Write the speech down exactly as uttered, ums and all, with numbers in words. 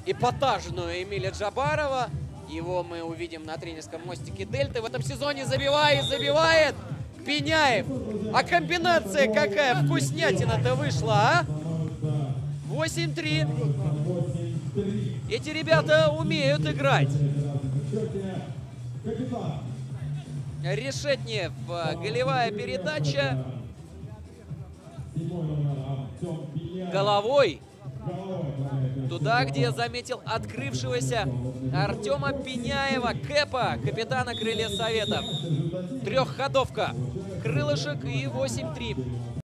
эпатажную Эмиля Джабарова. Его мы увидим на тренерском мостике Дельты. В этом сезоне забивает, забивает Пеняев. А комбинация какая вкуснятина-то вышла, а? восемь три. Эти ребята умеют играть. Решетнев, голевая передача. Головой. Туда, где заметил открывшегося Артема Пеняева, Кэпа, капитана Крылья Советов. Трехходовка. Крылышек и восемь три.